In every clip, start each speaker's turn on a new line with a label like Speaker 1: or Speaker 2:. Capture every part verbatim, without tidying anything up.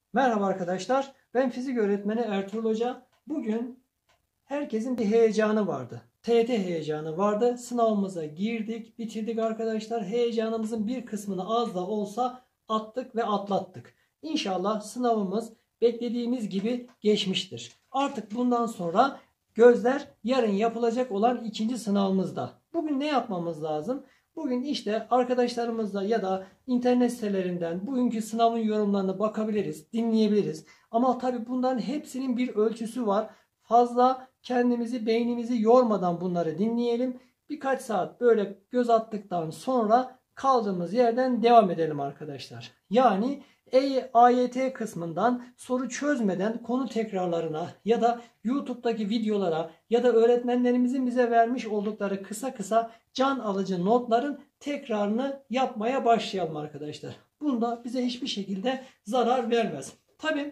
Speaker 1: Merhaba arkadaşlar, ben fizik öğretmeni Ertuğrul Hoca. Bugün herkesin bir heyecanı vardı. T Y T heyecanı vardı. Sınavımıza girdik, bitirdik arkadaşlar. Heyecanımızın bir kısmını az da olsa attık ve atlattık. İnşallah sınavımız beklediğimiz gibi geçmiştir. Artık bundan sonra gözler yarın yapılacak olan ikinci sınavımızda. Bugün ne yapmamız lazım? Bugün işte arkadaşlarımızla ya da internet sitelerinden bugünkü sınavın yorumlarına bakabiliriz, dinleyebiliriz. Ama tabii bunların hepsinin bir ölçüsü var. Fazla kendimizi, beynimizi yormadan bunları dinleyelim. Birkaç saat böyle göz attıktan sonra kaldığımız yerden devam edelim arkadaşlar. Yani A Y T kısmından soru çözmeden konu tekrarlarına ya da YouTube'daki videolara ya da öğretmenlerimizin bize vermiş oldukları kısa kısa can alıcı notların tekrarını yapmaya başlayalım arkadaşlar. Bunda bize hiçbir şekilde zarar vermez. Tabii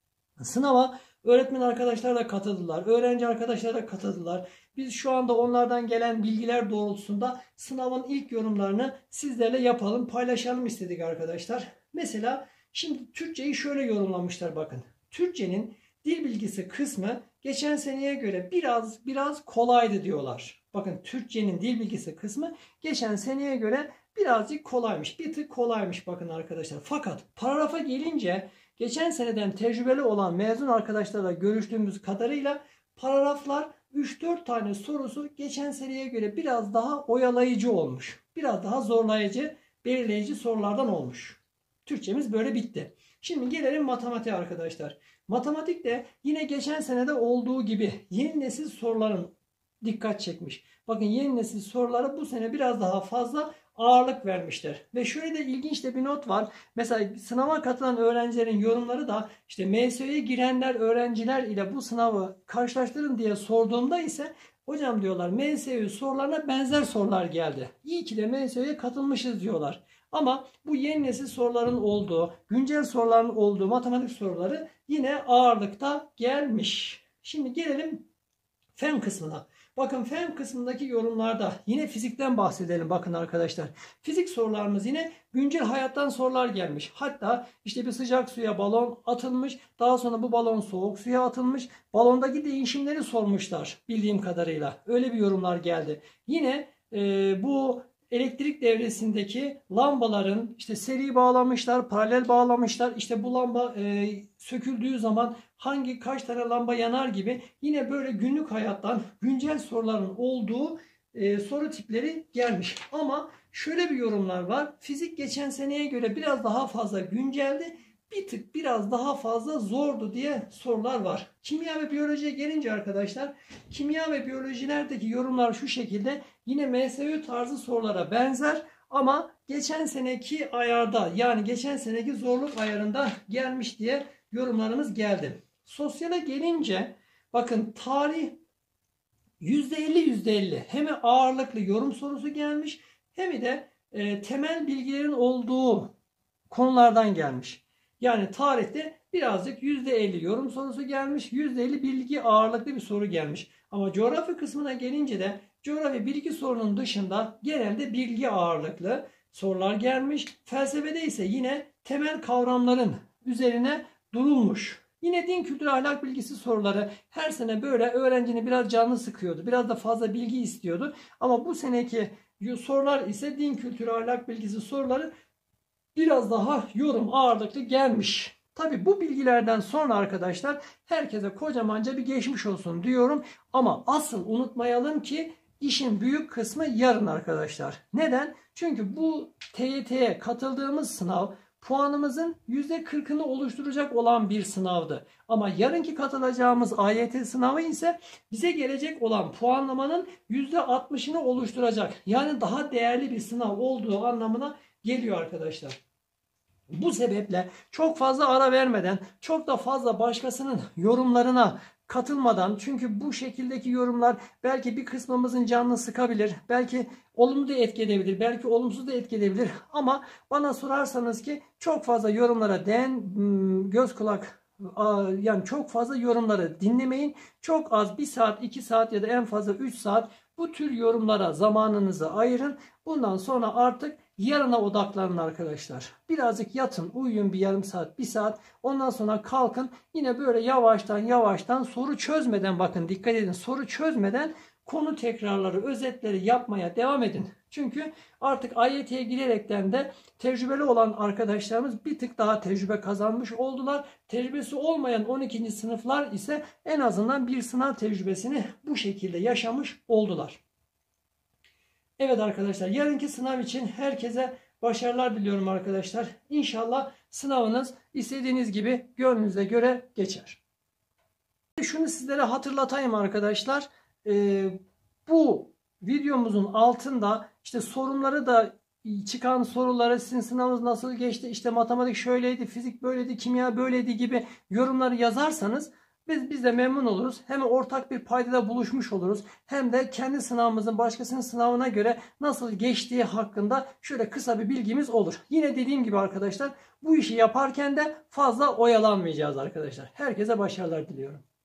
Speaker 1: sınava öğretmen arkadaşlar da katıldılar. Öğrenci arkadaşlar da katıldılar. Biz şu anda onlardan gelen bilgiler doğrultusunda sınavın ilk yorumlarını sizlerle yapalım, paylaşalım istedik arkadaşlar. Mesela şimdi Türkçeyi şöyle yorumlamışlar bakın. Türkçenin dil bilgisi kısmı geçen seneye göre biraz biraz kolaydı diyorlar. Bakın Türkçenin dil bilgisi kısmı geçen seneye göre birazcık kolaymış. Bir tık kolaymış bakın arkadaşlar. Fakat paragrafa gelince geçen seneden tecrübeli olan mezun arkadaşlarla görüştüğümüz kadarıyla paragraflar üç dört tane sorusu geçen seneye göre biraz daha oyalayıcı olmuş. Biraz daha zorlayıcı, belirleyici sorulardan olmuş. Türkçemiz böyle bitti. Şimdi gelelim matematiğe arkadaşlar. Matematikte yine geçen senede olduğu gibi yeni nesil soruların dikkat çekmiş. Bakın yeni nesil soruları bu sene biraz daha fazla ağırlık vermişler. Ve şöyle de ilginç de bir not var. Mesela sınava katılan öğrencilerin yorumları da işte M S Ö'ye girenler öğrenciler ile bu sınavı karşılaştırın diye sorduğumda ise hocam diyorlar M S Ö sorularına benzer sorular geldi. İyi ki de M S Ö'ye katılmışız diyorlar. Ama bu yeni nesil soruların olduğu, güncel soruların olduğu matematik soruları yine ağırlıkta gelmiş. Şimdi gelelim fen kısmına. Bakın fen kısmındaki yorumlarda yine fizikten bahsedelim bakın arkadaşlar. Fizik sorularımız yine güncel hayattan sorular gelmiş. Hatta işte bir sıcak suya balon atılmış. Daha sonra bu balon soğuk suya atılmış. Balondaki değişimleri sormuşlar bildiğim kadarıyla. Öyle bir yorumlar geldi. Yine e, bu elektrik devresindeki lambaların işte seri bağlamışlar, paralel bağlamışlar. İşte bu lamba e, söküldüğü zaman hangi kaç tane lamba yanar gibi yine böyle günlük hayattan güncel soruların olduğu e, soru tipleri gelmiş. Ama şöyle bir yorumlar var. Fizik geçen seneye göre biraz daha fazla günceldi. Bir tık biraz daha fazla zordu diye sorular var. Kimya ve biyolojiye gelince arkadaşlar, kimya ve biyolojilerdeki yorumlar şu şekilde. Yine M S Ö tarzı sorulara benzer ama geçen seneki ayarda yani geçen seneki zorluk ayarında gelmiş diye yorumlarımız geldi. Sosyale gelince bakın tarih yüzde elli yüzde elli hem ağırlıklı yorum sorusu gelmiş hem de e, temel bilgilerin olduğu konulardan gelmiş. Yani tarihte birazcık yüzde elli yorum sorusu gelmiş, yüzde elli bilgi ağırlıklı bir soru gelmiş. Ama coğrafya kısmına gelince de coğrafya bilgi sorunun dışında genelde bilgi ağırlıklı sorular gelmiş. Felsefede ise yine temel kavramların üzerine durulmuş. Yine din kültürü ahlak bilgisi soruları her sene böyle öğrencinin biraz canını sıkıyordu. Biraz da fazla bilgi istiyordu. Ama bu seneki sorular ise din kültürü ahlak bilgisi soruları biraz daha yorum ağırlıklı gelmiş. Tabi bu bilgilerden sonra arkadaşlar herkese kocamanca bir geçmiş olsun diyorum. Ama asıl unutmayalım ki işin büyük kısmı yarın arkadaşlar. Neden? Çünkü bu T Y T'ye katıldığımız sınav puanımızın yüzde kırkını oluşturacak olan bir sınavdı. Ama yarınki katılacağımız A Y T sınavı ise bize gelecek olan puanlamanın yüzde altmışını oluşturacak. Yani daha değerli bir sınav olduğu anlamına geliyor arkadaşlar. Bu sebeple çok fazla ara vermeden, çok da fazla başkasının yorumlarına katılmadan, çünkü bu şekildeki yorumlar belki bir kısmımızın canını sıkabilir, belki olumlu da etki edebilir, belki olumsuz da etki edebilir. Ama bana sorarsanız ki çok fazla yorumlara değen, göz kulak, yani çok fazla yorumları dinlemeyin. Çok az bir saat, iki saat ya da en fazla üç saat bu tür yorumlara zamanınızı ayırın. Bundan sonra artık Yarına odaklanın arkadaşlar. Birazcık yatın, uyuyun bir yarım saat, bir saat. Ondan sonra kalkın. Yine böyle yavaştan yavaştan soru çözmeden, bakın dikkat edin, soru çözmeden konu tekrarları, özetleri yapmaya devam edin. Çünkü artık A Y T'ye girerekten de tecrübeli olan arkadaşlarımız bir tık daha tecrübe kazanmış oldular. Tecrübesi olmayan on ikinci sınıflar ise en azından bir sınav tecrübesini bu şekilde yaşamış oldular. Evet arkadaşlar, yarınki sınav için herkese başarılar diliyorum arkadaşlar. İnşallah sınavınız istediğiniz gibi gönlünüze göre geçer. Şunu sizlere hatırlatayım arkadaşlar. Ee, bu videomuzun altında işte sorunları da, çıkan soruları, sizin sınavınız nasıl geçti, işte matematik şöyleydi, fizik böyleydi, kimya böyleydi gibi yorumları yazarsanız biz, biz de memnun oluruz. Hem ortak bir paydada buluşmuş oluruz. Hem de kendi sınavımızın başkasının sınavına göre nasıl geçtiği hakkında şöyle kısa bir bilgimiz olur. Yine dediğim gibi arkadaşlar, bu işi yaparken de fazla oyalanmayacağız arkadaşlar. Herkese başarılar diliyorum.